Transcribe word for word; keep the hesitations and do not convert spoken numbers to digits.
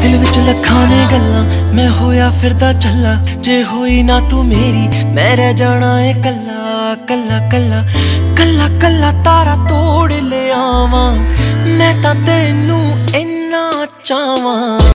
दिल विच लखां ने गल्लां मैं होया फिरदा चला, जे होई ना तू मेरी मैं रह जाना है कल्ला कल्ला कल्ला कल्ला कल्ला तारा तोड़ ले आवां मैं तां तेनू इन्ना चावां।